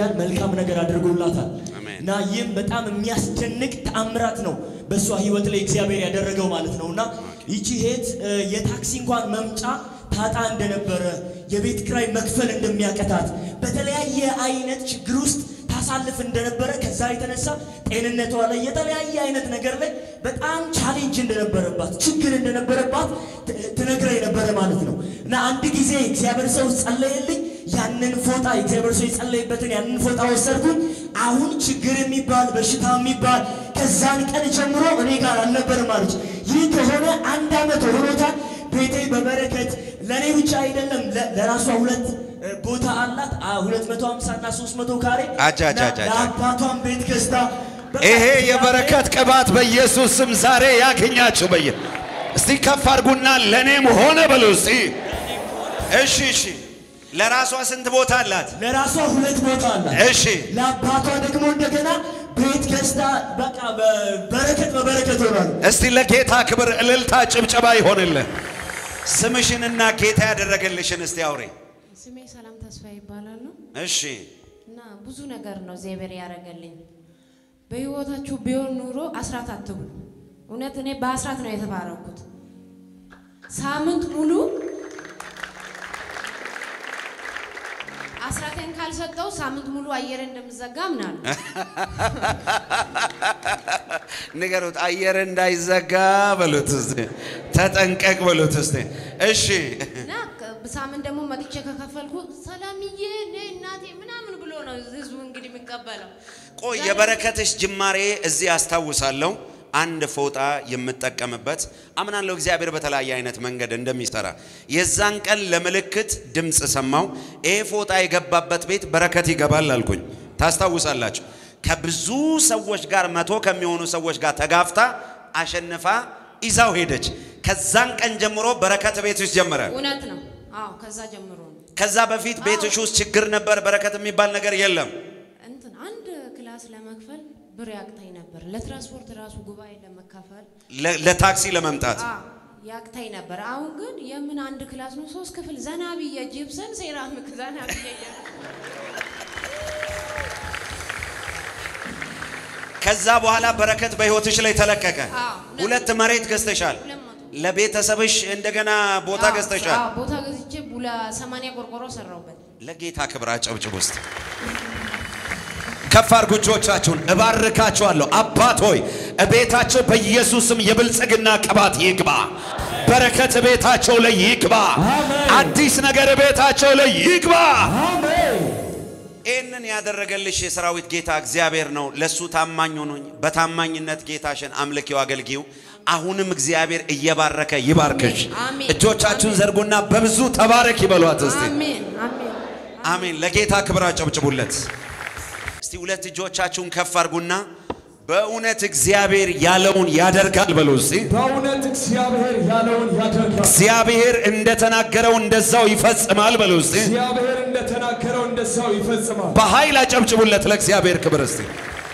ክርስቲያን መልካም ነገር አድርጎላታል እና ይህም በጣም የሚያስደንቅ ተአምራት ነው በሷ ህይወት ላይ እግዚአብሔር ያደረገው ማለት ነውና ይቺ ሄት የታክሲ እንኳን መምጫ ታጣ እንደነበረ የቤት ክራይ መክፈል እንደሚያቀታት በተለያየ አይነት ችግር ውስጥ ታሳልፍ እንደነበረ ከዛ የተነሳ ጤንነቷ ላይ የተለያየ አይነት ነገር ላይ በጣም ቻሌንጅ እንደነበረባት ችግር እንደነበረባት ተነግረኝ ነበር ማለት ነው እና አንድ ጊዜ እግዚአብሔር ሰው ጸለየልኝ ያንን ፎጣ እግዚአብሔር ሰው ጸለየበትን ያንን ፎጣ ወሰድኩኝ አሁን ችግር የሚባል በሽታ የሚባል ከዛን ቀን ጀምሮ እኔ ጋር አልነበረ ማለት ይህ ከሆነ አንድ አመት ሆኖታል ቤቴ በበረከት ለኔ ብቻ አይደለም ለራሷ ሁለት ቦታ አላት 250 እና 300 ካሬ ለአባቷም ቤት ገዝታ ይሄ የበረከት ቅባት በኢየሱስ ስም ዛሬ ያገኛችሁ እስቲ ከፍ አድርጉና ለኔም ሆነ በሉ እስቲ እሺ ለራሷ ስንት ቦታ አላት ለራሷ ሁለት ቦታ አላት እሺ ለአባቷ ደግሞ እንደገና ቤት ገዝታ በቃ በበረከት ሆኗል እስቲ ለጌታ ክብር እልልታ ጭብጨባ ይሆንልህ ስምሽንና ጌታ ያደረገልሽን እስቲ አውሪ ስሜ ሰላም ተስፋ ይባላል ነው እሺ እና ብዙ ነገር ነው እግዚአብሔር ያረጋልኝ በህይወታችሁ ቢሆን ኑሮ አስራት አትብሉ እውነት እኔ በአስራት ነው የተባረኩት ሳምንት ሙሉ አስራቴን ካልሰጠው ሳምንት ሙሉ አየር እንደምዘጋም ናል ንገሩት አየር እንዳይዘጋ በሉት እስቲ ተጠንቀቅ በሉት እስቲ እሺ እና በሳምንት ደግሞ መጥቼ ከከፈልኩ ሰላምዬ እናቴ ምናምን ብሎ ነው ህዝቡ እንግዲህ የሚቀበለው ቆይ የበረከትሽ ጅማሬ እዚህ አስተዋውሳለሁ አንድ ፎጣ የምትጠቀምበት አምናለሁ እግዚአብሔር በተለያየ አይነት መንገድ እንደሚሰራ የዛን ቀን ለምልክት ድምጽ ሰማው ይሄ ፎጣ የገባበት ቤት በረከት ይገባል አልኩኝ ታስተዋውሳላችሁ ከብዙ ሰዎች ጋር 100 ከሚሆኑ ሰዎች ጋር ተጋፍታ አሸንፋ ይዛው ሄደች ከዛን ቀን ጀምሮ በረከት ቤትሽ ጀመረ እውነት ነው አዎ ከዛ ጀምሮ ከዛ በፊት ቤትሽ ውስጥ ችግር ነበር በረከት የሚባል ነገር የለም እንትን አንድ ክላስ ለመክፈል ብር ያቅተኝ ነበር ለትራንስፖርት ራሱ ጉባኤ ለመካፈል ለታክሲ ለመምጣት ያቅተኝ ነበር አሁን ግን የምን አንድ ክላስ ነው 3 ክፍል ዘናቢ የጂፕሰን ሴራሚክ ዘናቢ ከዛ በኋላ በረከት በህይወትሽ ላይ ተለቀቀ ሁለት መሬት ገዝተሻል ለቤተሰብሽ እንደገና ቦታ ገዝተሻል ቦታ ገዝቼ ቡላ 80 ቆርቆሮ ሰራውበት ለጌታ ክብር አጨብጭቡ እስቲ ከፍ አድርጉ እጆቻችሁን እባርካችኋለሁ አባት ሆይ ቤታቸው በኢየሱስም የብልጽግና ቅባት ይግባ በረከት ቤታቸው ላይ ይግባ አዲስ ነገር ቤታቸው ላይ ይግባ አሜን እነን ያደረገልሽ የሰራዊት ጌታ እግዚአብሔር ነው ለሱ ታማኝ ሆኖኝ በታማኝነት ጌታሽን አምልኪው አገልጊው አሁንም እግዚአብሔር እየባረከ ይባርክሽ እጆቻችሁን ዘርጉና በብዙ ተባረክ ይበሏት እስቲ አሜን አሜን አሜን ለጌታ ክብር አጨብጭቡለት እስቲ ሁለት እጆቻችሁን ከፍ አድርጉና በእውነት እግዚአብሔር ያለውን ያደርጋል በሉ እስቲ በእውነት እግዚአብሔር ያለውን ያደርጋል እግዚአብሔር እንደተናገረው እንደዛው ይፈጽማል በሉ እስቲ እግዚአብሔር እንደተናገረው እንደዛው ይፈጽማል በኃይል አጨብጭቡለት ለእግዚአብሔር ክብር እስቲ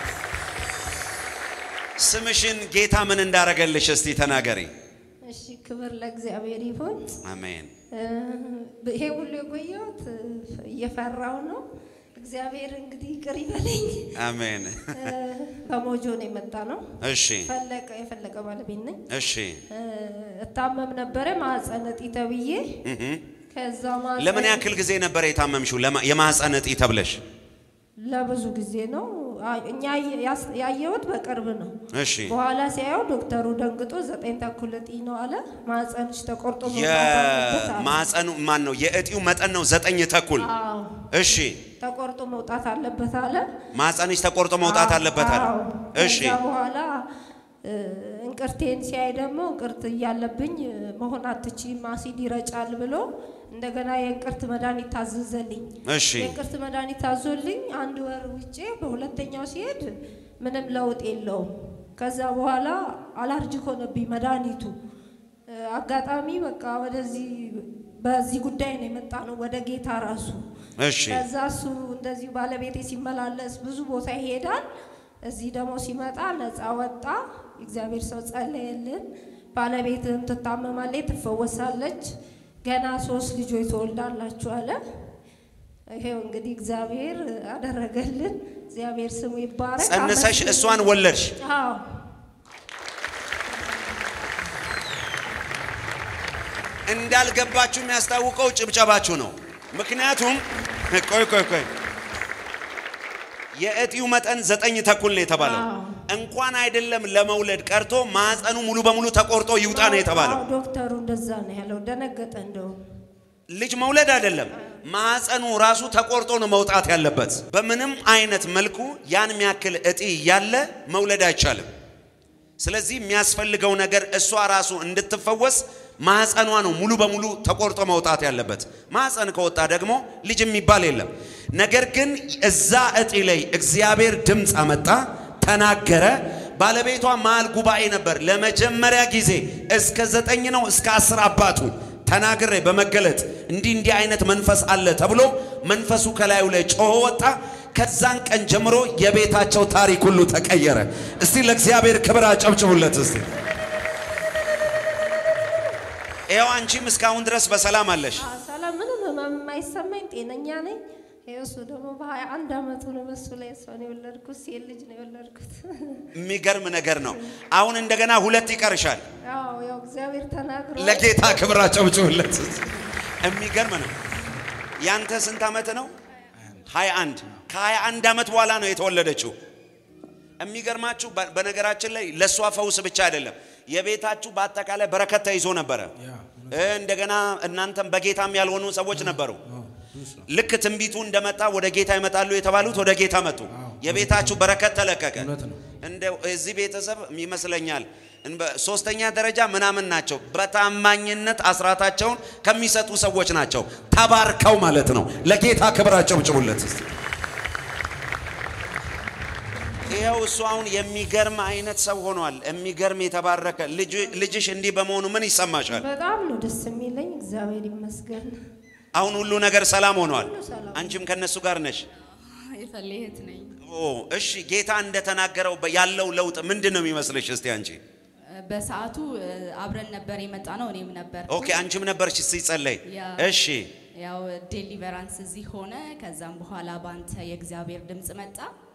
ስምሽን ጌታ ምን እንዳረገልሽ እስቲ ተናገሪ እሺ ክብር ለእግዚአብሔር ይሁን አሜን ይሄ ሁሉ የቆየሁት እየፈራው ነው እግዚአብሔር እንግዲህ ይቅር ይበለኝ አሜን ከሞጆ ነው የመጣ ነው እሺ የፈለቀ ባለቤት ነኝ እሺ እታመም ነበር ማህፀን እጢ ተብዬ ከዛ ማለት ለምን ያክል ጊዜ ነበር የታመምሽው የማህፀን እጢ ተብለሽ ለብዙ ጊዜ ነው እኛ ያየሁት በቅርብ ነው እሺ በኋላ ሲያየው ዶክተሩ ደንግጦ 9 ተኩል እጢ ነው አለ ማህፀንሽ ተቆርጦ መውጣት ማህፀኑ ማን ነው የእጢው መጠን ነው 9 ተኩል እሺ ተቆርጦ መውጣት አለበት አለ ማህፀንሽ ተቆርጦ መውጣት አለበት አለ እሺ በኋላ እንቅርቴን ሲያይ ደግሞ እንቅርት ያለብኝ መሆን አትችይም አሲድ ይረጫል ብሎ እንደገና የእንቅርት መድኃኒት ታዘዘልኝ እሺ የእንቅርት መድኃኒት ታዞልኝ አንድ ወር ውጪ በሁለተኛው ሲሄድ ምንም ለውጥ የለውም ከዛ በኋላ አለርጂክ ሆነብኝ መድኃኒቱ አጋጣሚ በቃ ወደዚህ በዚህ ጉዳይ ነው የመጣ ነው ወደ ጌታ ራሱ እሺ ከዛሱ እንደዚህ ባለቤቴ ሲመላለስ ብዙ ቦታ ይሄዳል እዚህ ደግሞ ሲመጣ ነፃ ወጣ እግዚአብሔር ሰው ጸለየልን ባለቤትም ትታመማለች ትፈወሳለች ገና 3 ልጆች ተወልዳላችሁ አለ ይሄው እንግዲህ እግዚአብሔር አደረገልን እግዚአብሔር ስሙ ይባረክ ጸንሰሽ እሷን ወለድሽ አዎ እንዳልገባችሁ የሚያስታውቀው ጭብጨባችሁ ነው ምክንያቱም ቆይ የእጢው መጠን 9 ተኩል ነው የተባለው እንኳን አይደለም ለመውለድ ቀርቶ ማህፀኑ ሙሉ በሙሉ ተቆርጦ ይውጣ ነው የተባለው ዶክተሩ እንደዛ ነው ያለው ደነገጠ እንደው ልጅ መውለድ አይደለም ማህፀኑ ራሱ ተቆርጦ ነው መውጣት ያለበት በምንም አይነት መልኩ ያን የሚያክል እጢ ያለ መውለድ አይቻልም ስለዚህ የሚያስፈልገው ነገር እሷ ራሱ እንድትፈወስ ማህፀኗ ነው ሙሉ በሙሉ ተቆርጦ መውጣት ያለበት ማህፀን ከወጣ ደግሞ ልጅ የሚባል የለም ነገር ግን እዛ እጢ ላይ እግዚአብሔር ድምጽ አመጣ ተናገረ ባለቤቷ ማል ጉባኤ ነበር ለመጀመሪያ ጊዜ እስከ 9 ነው እስከ 10 አባቱ ተናግሬ በመገለጥ እንዲህ አይነት መንፈስ አለ ተብሎ መንፈሱ ከላዩ ላይ ጮሆ ወጣ ከዛን ቀን ጀምሮ የቤታቸው ታሪክ ሁሉ ተቀየረ እስቲ ለእግዚአብሔር ክብር አጨብጭቡለት እስቲ ኤው አንቺም እስካሁን ድረስ በሰላም አለሽ ሰላም ምንም የማይሰማኝ ጤነኛ ነኝ እሱ ደግሞ በ21 አመቱ ነው በሱ ላይ እሷን የወለድኩት ሴት ልጅ ነው የወለድኩት የሚገርም ነገር ነው አሁን እንደገና 2 ይቀርሻል አዎ ያው እግዚአብሔር ተናግሮ ለጌታ ክብር አጨብጭቡለት የሚገርም ነው ያንተ ስንት አመት ነው 21 ከ21 አመት በኋላ ነው የተወለደችው የሚገርማችሁ በነገራችን ላይ ለሷ ፈውስ ብቻ አይደለም የቤታችሁ በአጠቃላይ በረከት ተይዞ ነበር እንደገና እናንተም በጌታም ያልሆኑ ሰዎች ነበሩ ልክ ትንቢቱ እንደመጣ ወደ ጌታ ይመጣሉ የተባሉት ወደ ጌታ መጡ የቤታችሁ በረከት ተለቀቀ እንደው እዚህ ቤተሰብ ይመስለኛል ሶስተኛ ደረጃ ምናምን ናቸው በታማኝነት አስራታቸውን ከሚሰጡ ሰዎች ናቸው ተባርከው ማለት ነው ለጌታ ክብር አጨብጭቡለት ይሄው እሱ አሁን የሚገርም አይነት ሰው ሆኗል የሚገርም የተባረከ ልጅሽ እንዲህ በመሆኑ ምን ይሰማሻል በጣም ነው ደስ የሚለኝ እግዚአብሔር ይመስገን አሁን ሁሉ ነገር ሰላም ሆኗል አንቺም ከነሱ ጋር ነሽ የፈለህት ነኝ እሺ ጌታ እንደተናገረው ያለው ለውጥ ምንድነው የሚመስልሽ እስቲ አንቺ በሰዓቱ አብረን ነበር የመጣነው እኔም ነበር ኦኬ አንቺም ነበርሽ ሲጸለይ እሺ ያው ዴሊቨራንስ እዚህ ሆነ ከዛም በኋላ ባንተ የእግዚአብሔር ድምጽ መጣ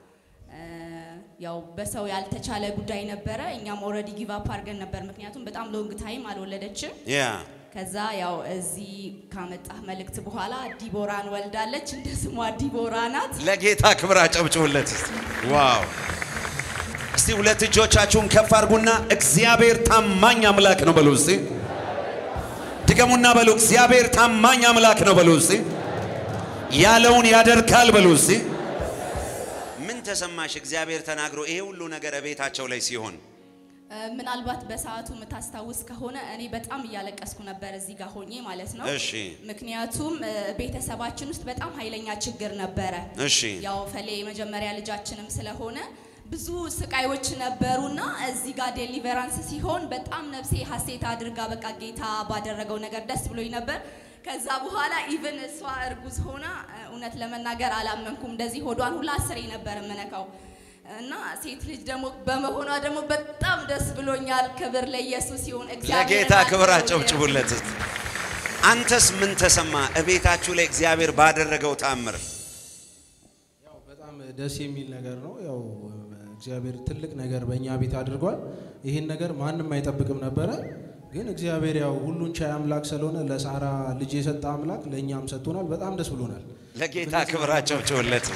ያው በሰው ያልተቻለ ጉዳይ ነበረ እኛም ኦሬዲ ጊቭ አፕ አድርገን ነበር ምክንያቱም በጣም ሎንግ ታይም አልወለደችም ከዛ ያው እዚህ ካመጣ መልእክት በኋላ ዲቦራን ወልዳለች እንደ ስሟ ዲቦራ ናት ለጌታ ክብር አጨብጭቡለት ዋው እስቲ ሁለት እጆቻችሁን ከፍ አድርጉና እግዚአብሔር ታማኝ አምላክ ነው በሉ እስቲ ድገሙና በሉ እግዚአብሔር ታማኝ አምላክ ነው በሉ እስቲ ያለውን ያደርጋል በሉ እስቲ ምን ተሰማሽ እግዚአብሔር ተናግሮ ይሄ ሁሉ ነገር ቤታቸው ላይ ሲሆን ምናልባት በሰዓቱ መታስታውስ ከሆነ እኔ በጣም እያለቀስኩ ነበር እዚህ ጋር ሆኜ ማለት ነው እሺ ምክንያቱም ቤተሰባችን ውስጥ በጣም ኃይለኛ ችግር ነበረ እሺ ያው ፈሌ የመጀመሪያ ልጃችንም ስለሆነ ብዙ ስቃዮች ነበሩና እዚህ ጋር ዴሊቨራንስ ሲሆን በጣም ነፍሴ ሐሴት አድርጋ በቃ ጌታ ባደረገው ነገር ደስ ብሎኝ ነበር ከዛ በኋላ ኢቭን እሷ እርጉዝ ሆና እውነት ለመናገር አላመንኩም እንደዚህ ሆዷን ሁላ አስሬ ነበር መነካው እና ሴት ልጅ ደግሞ በመሆኗ ደግሞ በጣም ደስ ብሎኛል ክብር ለኢየሱስ ይሁን እግዚአብሔር ለጌታ ክብር አጨብጭቡለት አንተስ ምን ተሰማ እቤታችሁ ላይ እግዚአብሔር ባደረገው ታምር ያው በጣም ደስ የሚል ነገር ነው ያው እግዚአብሔር ትልቅ ነገር በእኛ ቤት አድርጓል ይሄን ነገር ማንንም አይጠብቅም ነበር ግን እግዚአብሔር ያው ሁሉን ቻይ አምላክ ስለሆነ ለሳራ ልጅ የሰጠ አምላክ ለኛም ሰጥቶናል በጣም ደስ ብሎናል ለጌታ ክብር አጨብጭቡለት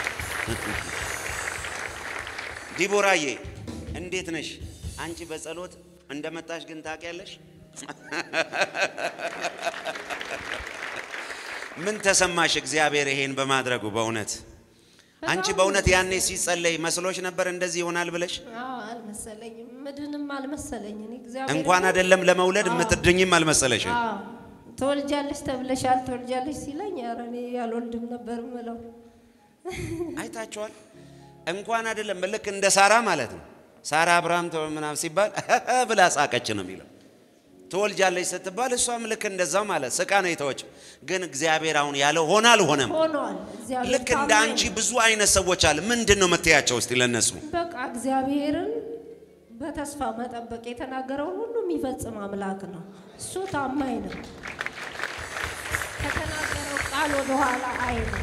ዲቦራዬ እንዴት ነሽ አንቺ በጸሎት እንደመጣሽ ግን ታውቂያለሽ ምን ተሰማሽ እግዚአብሔር ይሄን በማድረጉ በእውነት አንቺ በእውነት ያኔ ሲጸለይ መስሎሽ ነበር እንደዚህ ይሆናል ብለሽ አልመሰለኝም ምድንም አልመሰለኝ እኔ እግዚአብሔር እንኳን አይደለም ለመውለድ ምትድኝም አልመሰለሽ ተወልጃለሽ ተብለሻል ተወልጃለሽ ሲለኝ ኧረ እኔ ያልወልድም ነበር ምለው አይታችኋል እንኳን አይደለም ልክ እንደ ሳራ ማለት ነው ሳራ አብርሃም ተመናም ሲባል ብላ ሳቀች ነው የሚለው ተወልጃለሽ ስትባል እሷም ልክ እንደዛው ማለት ስቃ ነው የተወች ግን እግዚአብሔር አሁን ያለው ሆናል ሆነም ሆኗል እግዚአብሔር ልክ እንደ አንቺ ብዙ አይነት ሰዎች አለ ምንድነው መተያቸው እስቲ ለነሱ በቃ እግዚአብሔርን በተስፋ መጠበቅ የተናገረው ሁሉ የሚፈጽም አምላክ ነው እሱ ታማኝ ነው ከተናገረው ቃል ወደ ኋላ አይደለም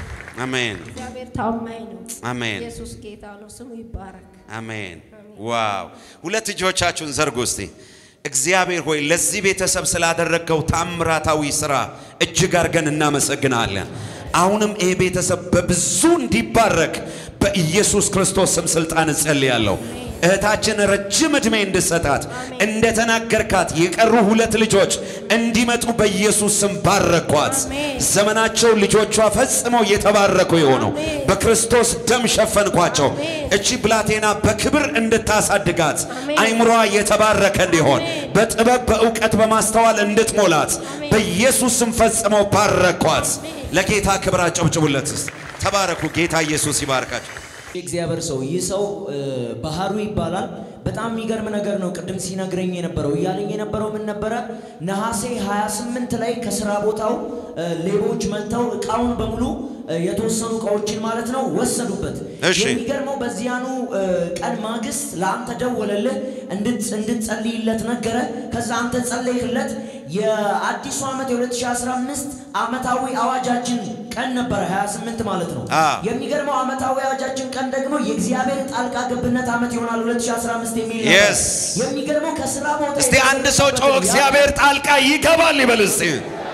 አሜን እግዚአብሔር ታማኝ ነው አሜን ኢየሱስ ጌታ ነው ስሙ ይባረክ አሜን ዋው ሁለት እጆቻችሁን ዘርጉ እስቲ እግዚአብሔር ሆይ ለዚህ ቤተሰብ ስላደረገው ታምራታዊ ሥራ እጅግ አድርገን እናመሰግናለን አሁንም ይሄ ቤተሰብ በብዙ እንዲባረክ በኢየሱስ ክርስቶስ ስም ሥልጣን ጸልያለሁ እህታችን ረጅም እድሜ እንድሰጣት እንደተናገርካት የቀሩ ሁለት ልጆች እንዲመጡ በኢየሱስ ስም ባረኳት ዘመናቸው ልጆቿ ፈጽመው የተባረኩ ይሆኑ በክርስቶስ ደም ሸፈንኳቸው እቺ ብላቴና በክብር እንድታሳድጋት አይምሮዋ የተባረከ እንዲሆን በጥበብ በእውቀት በማስተዋል እንድትሞላት በኢየሱስ ስም ፈጽመው ባረኳት ለጌታ ክብር አጨብጭቡለት ተባረኩ ጌታ ኢየሱስ ይባርካችሁ እግዚአብሔር ሰው ይሰው ባህሩ ይባላል በጣም የሚገርም ነገር ነው ቅድም ሲነግረኝ የነበረው ያለኝ የነበረው ምን ነበረ ነሐሴ 28 ላይ ከስራ ቦታው ሌቦች መጥተው እቃውን በሙሉ የተወሰኑ እቃዎችን ማለት ነው ወሰዱበት የሚገርመው በዚያኑ ቀን ማግስት ለአንተ ደወለልህ እንድትጸልይለት ነገረ ከዛ አንተ ጸለይለት የአዲሱ ዓመት የ2015 ዓመታዊ አዋጃችን ቀን ነበር 28 ማለት ነው የሚገርመው ዓመታዊ አዋጃችን ቀን ደግሞ የእግዚአብሔር ጣልቃ ገብነት ዓመት ይሆናል 2015 የሚል ነው የሚገርመው ከስራ ቦታ እስቲ አንድ ሰው ጮህ እግዚአብሔር ጣልቃ ይገባል ይበል እስቲ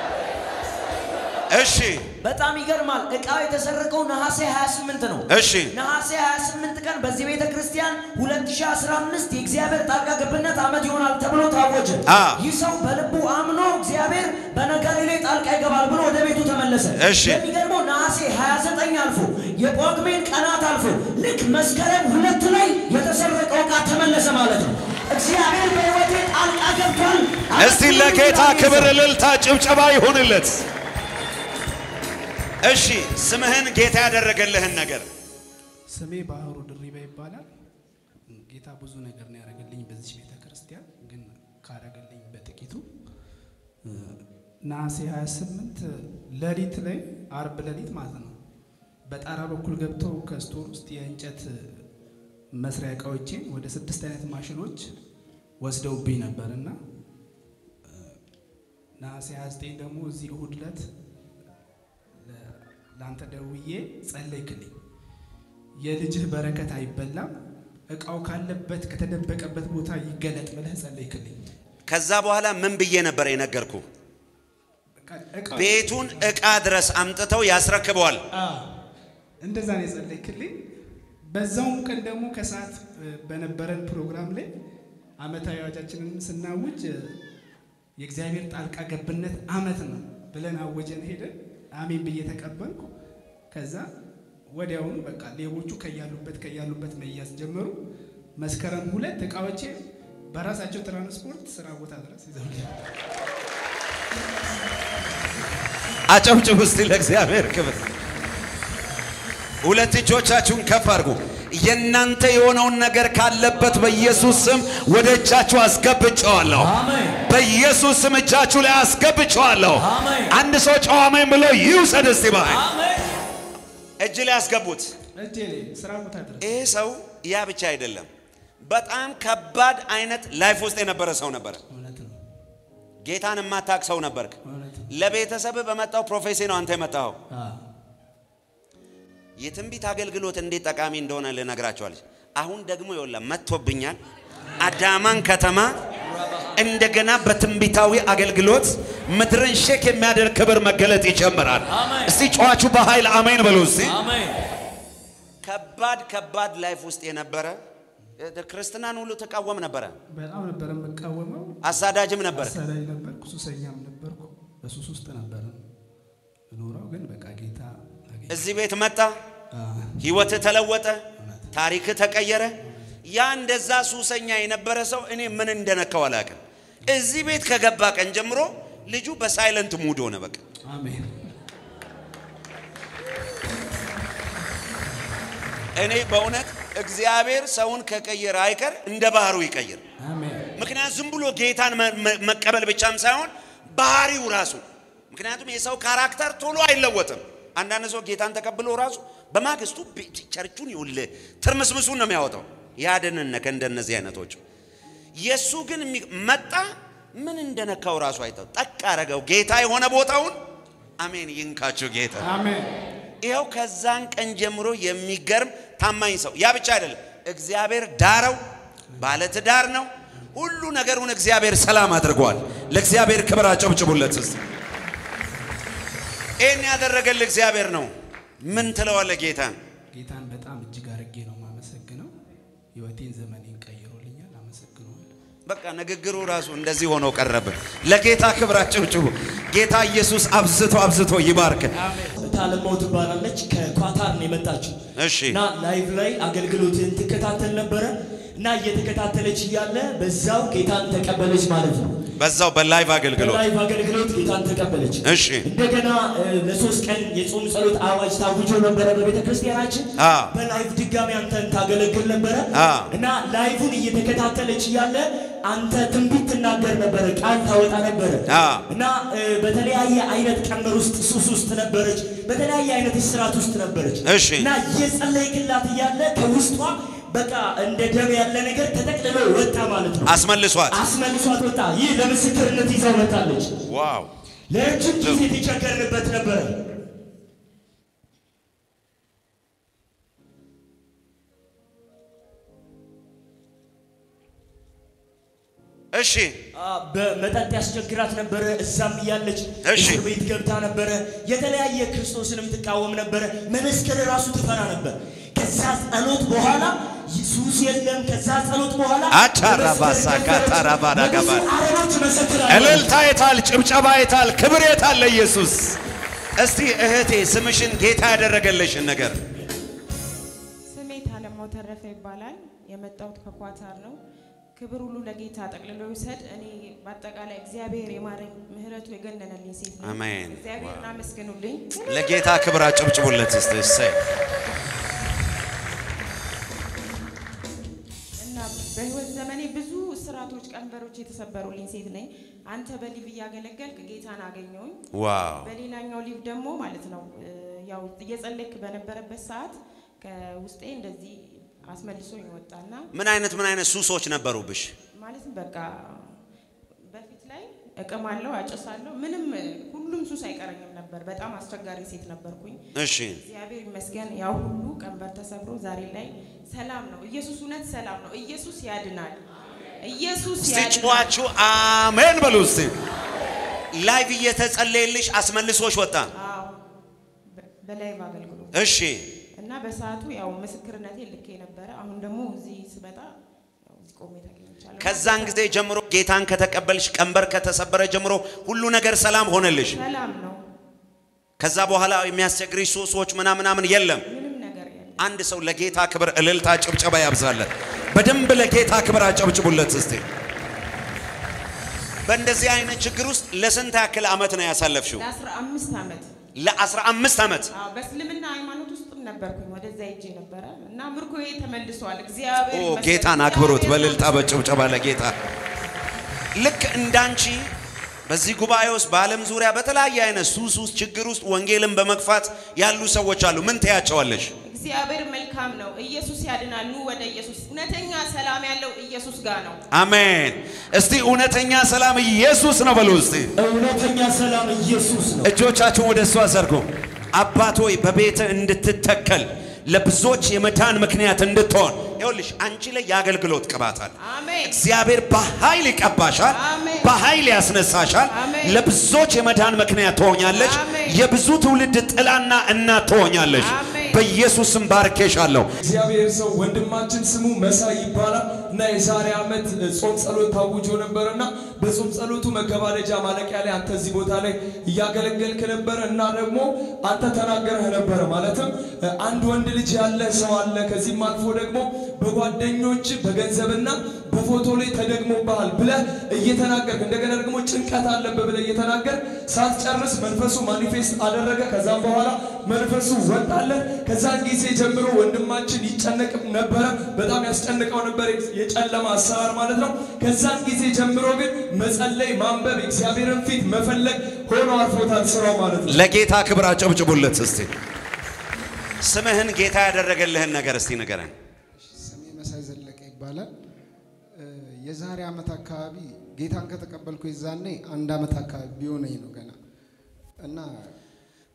እሺ በጣም ይገርማል እቃው የተሰረቀው ነሐሴ 28 ነው እሺ ነሐሴ 28 ቀን በዚህ ቤተ ክርስቲያን 2015 የእግዚአብሔር ጣልቃ ገብነት ዓመት ይሆናል ተብሎ ታወጀ ይሰው በልቡ አምኖ እግዚአብሔር በነገሬ ላይ ጣልቃ ይገባል ብሎ ወደ ቤቱ ተመለሰ የሚገርመው ነሐሴ 29 አልፎ የጳጉሜን ቀናት አልፎ ልክ መስከረም 2 ላይ የተሰረቀው እቃ ተመለሰ ማለት ነው እግዚአብሔር በህይወቴ ጣልቃ ገብቷል እስቲ ለጌታ ክብር እልልታ ጭብጨባ ይሁንለት እሺ ስምህን ጌታ ያደረገልህን ነገር ስሜ ባህሩ ድሪባ ይባላል ጌታ ብዙ ነገር ነው ያደረገልኝ በዚህ ቤተ ክርስቲያን ግን ካደረገልኝ በጥቂቱ ነሐሴ 28 ሌሊት ላይ አርብ ሌሊት ማለት ነው በጣራ በኩል ገብተው ከስቶር ውስጥ የእንጨት መስሪያ እቃዎችን ወደ 6 አይነት ማሽኖች ወስደውብኝ ነበርና ነሐሴ 29 ደግሞ እዚህ እሁድ ዕለት ላንተ ደውዬ ጸለይክልኝ የልጅህ በረከት አይበላም እቃው ካለበት ከተደበቀበት ቦታ ይገለጥ ብለህ ጸለይክልኝ ከዛ በኋላ ምን ብዬ ነበር የነገርኩ ቤቱን እቃ ድረስ አምጥተው ያስረክበዋል እንደዛ ነው የጸለይክልኝ በዛውም ቀን ደግሞ ከሰዓት በነበረን ፕሮግራም ላይ ዓመታዊ አዋጃችንን ስናውጅ የእግዚአብሔር ጣልቃ ገብነት ዓመት ነው ብለን አወጀን ሄደን አሜን ብዬ ተቀበልኩ ከዛ ወዲያውኑ በቃ ሌቦቹ ከያሉበት መያዝ ጀመሩ መስከረም 2 እቃዎቼ በራሳቸው ትራንስፖርት ስራ ቦታ ድረስ ይዘውልኝ አጨብጭቡ እስቲ ለእግዚአብሔር ክብር ሁለት እጆቻችሁን ከፍ አድርጉ የናንተ የሆነውን ነገር ካለበት በኢየሱስ ስም ወደ እጃችሁ አስገብጫለሁ አሜን በኢየሱስ ስም እጃችሁ ላይ አስገብጫለሁ አሜን አንድ ሰው ጮህ አሜን ብሎ ይውሰድ እስቲ ባይ አሜን እጅ ላይ አስገቡት እጄ ላይ ስራ ቦታ ድረስ ይሄ ሰው ያ ብቻ አይደለም በጣም ከባድ አይነት ላይፍ ውስጥ የነበረ ሰው ነበር እውነት ነው ጌታን የማታውቅ ሰው ነበርክ ለቤተሰብ በመጣው ፕሮፌሲ ነው አንተ የመጣው የትንቢት አገልግሎት እንዴት ጠቃሚ እንደሆነ ልነግራችኋለሁ አሁን ደግሞ ይወላ መጥቶብኛል አዳማን ከተማ እንደገና በትንቢታዊ አገልግሎት ምድርን ሼክ የሚያደርግ ክብር መገለጥ ይጀምራል እስቲ ጮኻችሁ በኃይል አሜን በሉ እስቲ አሜን ከባድ ላይፍ ውስጥ የነበረ ክርስትናን ሁሉ ተቃወም ነበር በጣም ነበር መቃወመው አሳዳጅም ነበር ሱሰኛም ነበርኩ በሱስ ውስጥ ነበር ኖራው ግን በቃ ጌታ እዚህ ቤት መጣ ህይወት ተለወጠ ታሪክ ተቀየረ ያ እንደዛ ሱሰኛ የነበረ ሰው እኔ ምን እንደነካው አላውቅም እዚህ ቤት ከገባ ቀን ጀምሮ ልጁ በሳይለንት ሙድ ሆነ በቃ አሜን እኔ በእውነት እግዚአብሔር ሰውን ከቀየረ አይቀር እንደ ባህሩ ይቀየር አሜን ምክንያቱም ዝም ብሎ ጌታን መቀበል ብቻም ሳይሆን ባህሪው ራሱ ምክንያቱም የሰው ካራክተር ቶሎ አይለወጥም አንዳንድ ሰው ጌታን ተቀብሎ ራሱ በማግስቱ ቸርቹን ይውል ትርምስምሱን ነው የሚያወጣው ያደነነ ከእንደነዚህ አይነቶች ኢየሱ ግን መጣ ምን እንደነካው ራሱ አይተው ጠቅ አረጋው ጌታ የሆነ ቦታውን አሜን ይንካችሁ ጌታ አሜን ይሄው ከዛን ቀን ጀምሮ የሚገርም ታማኝ ሰው ያ ብቻ አይደለም እግዚአብሔር ዳረው ባለ ትዳር ነው ሁሉ ነገሩን እግዚአብሔር ሰላም አድርጓል ለእግዚአብሔር ክብር አጨብጭቡለት እስቲ እኔ ያደረገል እግዚአብሔር ነው ምን ትለዋለ ጌታን በጣም እጅግ አርጌ ነው ማመሰግነው ህይወቴን ዘመኔን ቀይሮልኛል አመሰግናለሁ በቃ ንግግሩ ራሱ እንደዚህ ሆኖ ቀረበ ለጌታ ክብር አጨብጭቡ ጌታ ኢየሱስ አብዝቶ ይባርክ ታለማው ትባላለች ከኳታር ነው የመጣችው እና ላይቭ ላይ አገልግሎትን ተከታተል ነበር እና እየተከታተለች ይያለ በዛው ጌታን ተቀበለች ማለት ነው በዛው በላይቭ አገልግሎት ጌታን ተቀበለች እሺ እንደገና ለሶስት ቀን የጾም ጸሎት አዋጅ ታውጆ ነበር በቤተ ክርስቲያናችን በላይቭ ድጋሚ አንተን ታገለግል ነበር እና ላይቭን እየተከታተለች ይያለ አንተ ትንቢት ተናገር ነበር ቃል ታወጣ ነበር እና በተለያየ አይነት ቀመር ውስጥ ሱስ ውስጥ ነበረች በተለያየ አይነት እስራት ውስጥ ነበረች እና የጸለይክላት ይያለ ከውስጧ በቃ እንደ ደም ያለ ነገር ተጠቅልሎ ወጣ ማለት ነው አስመልሷት ወጣ ይህ ለምስክርነት ይዘው መጣለች ዋው ለእጅግ ጊዜ ተቸገርንበት ነበር እሺ በመጠጥ ያስቸግራት ነበር እዛም ያለች እስር ቤት ገብታ ነበር የተለያየ ክርስቶስንም ትቃወም ነበር መመስከር ራሱ ትፈራ ነበር ከዛ ጸሎት በኋላ ኢየሱስ የለም ከዛ ጸሎት በኋላ አቻራባሳ ካታራባዳ ገባ እልልታ የታል ጭብጨባ የታል ክብር የታል ለኢየሱስ እስቲ እህቴ ስምሽን ጌታ ያደረገልሽን ነገር ስሜ ታለማው ተረፈ ይባላል የመጣሁት ከኳታር ነው ክብር ሁሉ ለጌታ ጠቅልሎ ይሰድ እኔ በአጠቃላይ እግዚአብሔር የማረኝ ምህረቱ የገነነልኝ ሴት ነኝ አሜን እግዚአብሔርን አመስግኑልኝ ለጌታ ክብር አጨብጭቡለት እስቲ እና በህይወት ዘመኔ ብዙ እስራቶች ቀንበሮች የተሰበሩልኝ ሴት ነኝ አንተ በሊቭ ያገለገልክ ጌታን አገኘሁኝ ዋው በሌላኛው ሊቭ ደግሞ ማለት ነው ያው እየጸለይክ በነበረበት ሰዓት ከውስጤ እንደዚህ አስመልሶኝ ወጣና ምን አይነት ሱሶች ነበሩብሽ ማለት በቃ በፊት ላይ እቀማለሁ አጨሳለሁ ምንም ሁሉም ሱስ አይቀረኝም ነበር በጣም አስቸጋሪ ሴት ነበርኩኝ እሺ እግዚአብሔር ይመስገን ያው ሁሉ ቀንበር ተሰብሮ ዛሬ ላይ ሰላም ነው ኢየሱስ እውነት ሰላም ነው ኢየሱስ ያድናል ኢየሱስ ያድናል ሲጫዋቹ አሜን በሉ እስቲ ላይቭ እየተጸለየልሽ አስመልሶሽ ወጣ አዎ በላይቭ አገልግሎት እሺ እና በሰዓቱ ያው ምስክርነቴ ልኬ ነበር አሁን ደግሞ እዚህ ስመጣ ያው እዚህ ቆሜ ተገኝቻለሁ ከዛን ጊዜ ጀምሮ ጌታን ከተቀበልሽ ቀንበር ከተሰበረ ጀምሮ ሁሉ ነገር ሰላም ሆነልሽ ሰላም ነው ከዛ በኋላ የሚያስቸግርሽ ሱሶች ምናምን የለም ምንም ነገር የለም አንድ ሰው ለጌታ ክብር እልልታ ጭብጨባ ያብዛለት በደንብ ለጌታ ክብር አጨብጭቡለት እስቲ በእንደዚህ አይነት ችግር ውስጥ ለስንት ያክል አመት ነው ያሳለፍሽው ለ15 አመት አዎ በእስልምና ሃይማኖት ውስጥ ነበርኩኝ ወደዛ ሄጄ ነበር እና ምርኮዬ ተመልሷል እግዚአብሔር ጌታን አክብሩት በእልልታ በጭብጨባ ለጌታ ልክ እንዳንቺ በዚህ ጉባኤ ውስጥ በዓለም ዙሪያ በተለያየ አይነት ሱስ ውስጥ ችግር ውስጥ ወንጌልን በመግፋት ያሉ ሰዎች አሉ ምን ትያቸዋለሽ እግዚአብሔር መልካም ነው ኢየሱስ ያድናል ኑ ወደ ኢየሱስ እውነተኛ ሰላም ያለው ኢየሱስ ጋር ነው አሜን እስቲ እውነተኛ ሰላም ኢየሱስ ነው በሉ እስቲ እውነተኛ ሰላም ኢየሱስ ነው እጆቻችሁን ወደ እሱ አዘርጉ አባት ሆይ በቤት እንድትተከል ለብዙዎች የመዳን ምክንያት እንድትሆን ይኸውልሽ አንቺ ላይ ያገልግሎት ቅባት አለ አሜን እግዚአብሔር በኃይል ይቀባሻል በኃይል ያስነሳሻል ለብዙዎች የመዳን ምክንያት ትሆኛለሽ የብዙ ትውልድ ጥላና እናት ትሆኛለሽ በኢየሱስም ባርኬሻለሁ እግዚአብሔር ሰው ወንድማችን ስሙ መሳይ ይባላል እና የዛሬ አመት ጾም ጸሎት ታውጆ ነበርና በጾም ጸሎቱ መገባደጃ ማለቂያ ላይ አንተ እዚህ ቦታ ላይ ያገለገልክ ነበር እና ደግሞ አንተ ተናገረህ ነበር ማለትም አንድ ወንድ ልጅ ያለ ሰው አለ ከዚህም አልፎ ደግሞ በጓደኞች በገንዘብና በፎቶ ላይ ተደግሞብሃል ብለህ እየተናገርክ እንደገና ደግሞ ጭንቀት አለበት ብለህ እየተናገር ሳትጨርስ መንፈሱ ማኒፌስት አደረገ ከዛም በኋላ መንፈሱ ወጣለት ከዛን ጊዜ ጀምሮ ወንድማችን ይጨነቅ ነበር በጣም ያስጨንቀው ነበር የጨለማ አሰራር ማለት ነው ከዛን ጊዜ ጀምሮ ግን መጸለይ ማንበብ እግዚአብሔርን ፊት መፈለግ ሆኖ አርፎታል ስራው ማለት ነው ለጌታ ክብር አጨብጭቡለት እስቲ ስምህን ጌታ ያደረገልህን ነገር እስቲ ንገረን ስሜ መሳይ ዘለቀ ይባላል የዛሬ አመት አካባቢ ጌታን ከተቀበልኩ ይዛኔ አንድ አመት አካባቢ ቢሆነኝ ነው ገና እና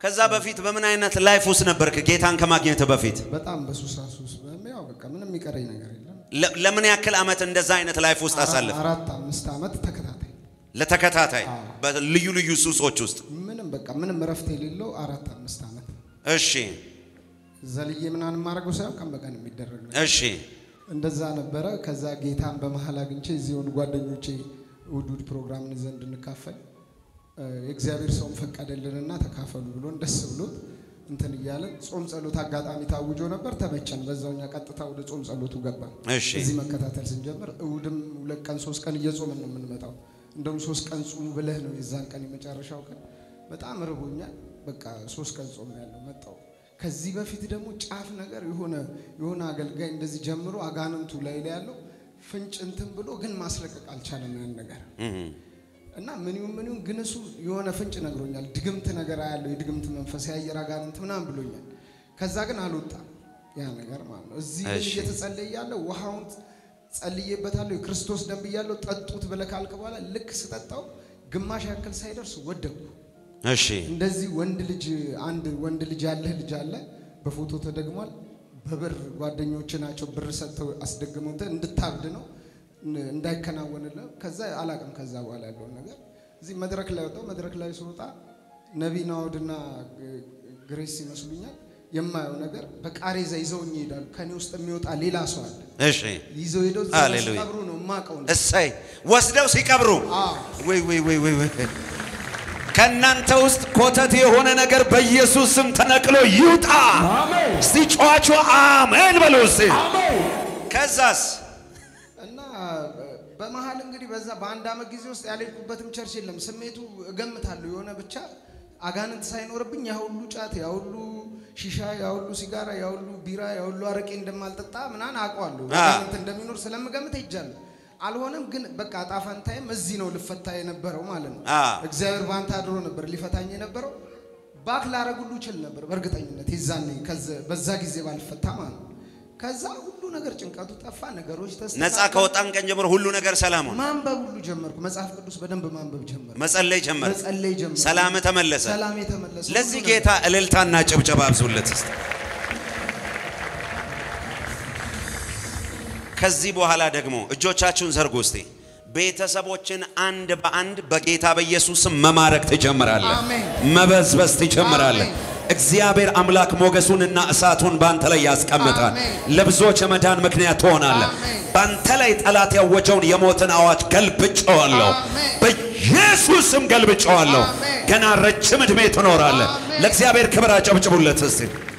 ከዛ በፊት በምን አይነት ላይፍ ውስጥ ነበርክ ጌታን ከማግኘት በፊት? በጣም በሱሳስ ውስጥ ያው በቃ ምንም የሚቀረኝ ነገር የለም። ለምን ያክል አመት እንደዛ አይነት ላይፍ ውስጥ አሳለፍ? 4-5 አመት ለተከታታይ በልዩ ልዩ ሱሶች ውስጥ ምንም በቃ ምንም ረፍት የሌለው 4-5 አመት። እሺ ዘልዬ ምናምን ማረገው ሳይሆን ቀን በቀን የሚደረግ ነው። እሺ እንደዛ ነበረ። ከዛ ጌታን በመሃል አግኝቼ እዚሁን ጓደኞቼ ውዱድ ፕሮግራም ዘንድ እንካፈል የእግዚአብሔር ሰውም ፈቀደልንና ተካፈሉ ብሎን ደስ ብሎት እንትን ይያለ ጾም ጸሎት አጋጣሚ ታውጆ ነበር። ተመቸን። በዛውኛ ቀጥታ ወደ ጾም ጸሎቱ ገባን። እዚህ መከታተል ስንጀምር እሁድም 2 ቀን 3 ቀን እየጾምን ነው የምንመጣው። እንደውም 3 ቀን ጾም ብለህ ነው የዛን ቀን የመጨረሻው ቀን በጣም ርቦኛል። በቃ 3 ቀን ጾም ያለው መጣው። ከዚህ በፊት ደግሞ ጫፍ ነገር የሆነ አገልጋይ እንደዚህ ጀምሮ አጋንንቱ ላይ ያለው ፍንጭ እንትን ብሎ ግን ማስለቀቅ አልቻለም ያን ነገር እና ምን ይሁን ግን እሱ የሆነ ፍንጭ ነግሮኛል። ድግምት ነገር ያለው የድግምት መንፈስ ያየር አጋንንት ምናምን ብሎኛል። ከዛ ግን አልወጣም ያ ነገር ማለት ነው። እዚህ እየተጸለየ ያለው ውሃውን ጸልዬበታለሁ የክርስቶስ ደም ብያለሁ ጠጡት ብለህ ካልክ በኋላ ልክ ስጠጣው ግማሽ ያክል ሳይደርስ ወደኩ። እሺ እንደዚህ አንድ ወንድ ልጅ ያለህ ልጅ አለ በፎቶ ተደግሟል። በብር ጓደኞች ናቸው ብር ሰጥተው አስደግመውት እንድታብድ ነው እንዳይከናወንልህ። ከዛ አላቅም ከዛ በኋላ ያለው ነገር እዚህ መድረክ ላይ ወጣው። መድረክ ላይ ስወጣ ነቢይ ናውድና ግሬስ ይመስሉኛል የማየው ነገር በቃሬዛ ይዘውኝ ይሄዳሉ። ከኔ ውስጥ የሚወጣ ሌላ ሰው አለ። እሺ ይዘው ሄደው ሲቀብሩ ነው ማቀው ነው። እሰይ ወስደው ሲቀብሩ ወይ ከናንተ ውስጥ ኮተት የሆነ ነገር በኢየሱስ ስም ተነቅሎ ይውጣ። አሜን። እስቲ ጮአቹ አሜን በሉ እስቲ። አሜን። ከዛስ እና በመሃል እንግዲህ በዛ በአንድ አመት ጊዜ ውስጥ ያልኩበትም ቸርች የለም። ስሜቱ እገምታለሁ የሆነ ብቻ አጋንንት ሳይኖርብኝ ያ ሁሉ ጫት ያ ሁሉ ሺሻ ያ ሁሉ ሲጋራ ያ ሁሉ ቢራ ያ ሁሉ አረቄ እንደማልጠጣ ምናን አውቀዋለሁ። አጋንንት እንደሚኖር ስለምገምት ይጃለሁ። አልሆነም ግን በቃ ጣፋንታይም እዚህ ነው ልፈታ የነበረው ማለት ነው። እግዚአብሔር ባንተ አድሮ ነበር ሊፈታኝ የነበረው። ባክ ላረጉሉ ይችላል ነበር በእርግጠኝነት ይዛኔ በዛ ጊዜ ባልፈታ ማለት ነው። ከዛ ሁሉ ነገር ጭንቀቱ ጠፋ። ነገሮች ተስተካከሉ። ነፃ ከወጣን ቀን ጀምሮ ሁሉ ነገር ሰላም ሆነ። ማንበብ ሁሉ ጀመርኩ። መጽሐፍ ቅዱስ በደንብ ማንበብ ጀመርኩ። መጸለይ ጀመርኩ። ሰላም ተመለሰ። ለዚህ ጌታ እልልታና ጭብጨባ አብዙለት እስቲ። ከዚህ በኋላ ደግሞ እጆቻችሁን ዘርጉ እስቲ። ቤተሰቦችን አንድ በአንድ በጌታ በኢየሱስ መማረክ ትጀምራለህ። መበዝበዝ ትጀምራለህ። እግዚአብሔር አምላክ ሞገሱንና እሳቱን ባንተ ላይ ያስቀምጣል። ለብዙዎች መዳን ምክንያት ትሆናለህ። ባንተ ላይ ጠላት ያወጀውን የሞትን አዋጅ ገልብጬዋለሁ። በኢየሱስም ገልብጬዋለሁ። ገና ረጅም ዕድሜ ትኖራለህ። ለእግዚአብሔር ክብር አጨብጭቡለት እስቲ።